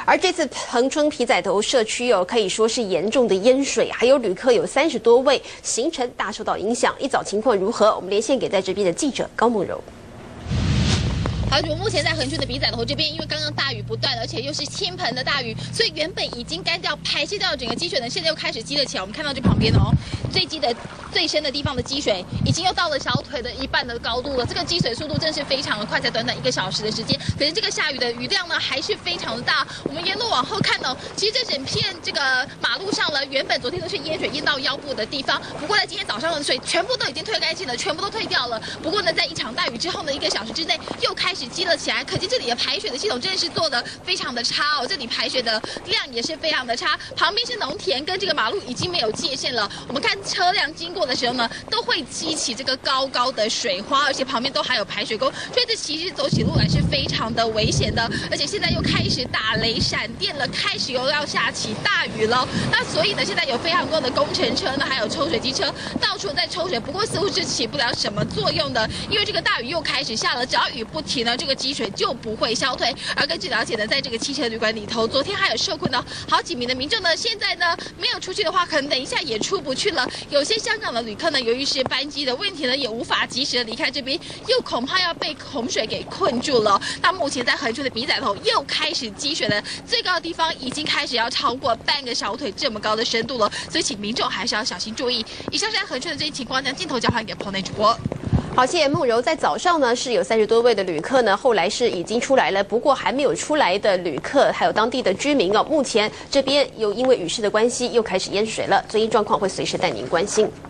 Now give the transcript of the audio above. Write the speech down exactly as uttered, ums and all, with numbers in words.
而这次恒春皮仔头社区哦，可以说是严重的淹水，还有旅客有三十多位，行程大受到影响。一早情况如何？我们连线给在这边的记者高梦柔。 好，我目前在恒春的鼻仔头这边，因为刚刚大雨不断，而且又是倾盆的大雨，所以原本已经干掉、排泄掉整个积水呢，现在又开始积了起来。我们看到这旁边哦，最积的最深的地方的积水，已经又到了小腿的一半的高度了。这个积水速度真是非常的快，才短短一个小时的时间。可是这个下雨的雨量呢，还是非常的大。我们沿路往后看哦，其实这整片这个马路上了，原本昨天都是淹水淹到腰部的地方，不过在今天早上的水全部都已经退干净了，全部都退掉了。不过呢，在一场大雨之后呢，一个小时之内又开始 积了起来，可见这里的排水的系统真的是做的非常的差哦，这里排水的量也是非常的差。旁边是农田，跟这个马路已经没有界限了。我们看车辆经过的时候呢，都会激起这个高高的水花，而且旁边都还有排水沟，所以这其实走起路来是非常的危险的。而且现在又开始打雷闪电了，开始又要下起大雨了。那所以呢，现在有非常多的工程车呢，还有抽水机车到处在抽水，不过似乎是起不了什么作用的，因为这个大雨又开始下了，只要雨不停呢，这个 积水就不会消退。而根据了解呢，在这个汽车旅馆里头，昨天还有受困的好几名的民众呢，现在呢没有出去的话，可能等一下也出不去了。有些香港的旅客呢，由于是班机的问题呢，也无法及时的离开这边，又恐怕要被洪水给困住了。那目前在恒春的鼻仔头又开始积水了，最高的地方已经开始要超过半个小腿这么高的深度了，所以请民众还是要小心注意。以上是在恒春的这些情况，将镜头交还给棚内主播。 好，谢谢梦柔。在早上呢，是有三十多位的旅客呢，后来是已经出来了，不过还没有出来的旅客，还有当地的居民哦，目前这边又因为雨势的关系，又开始淹水了，最新状况会随时带您关心。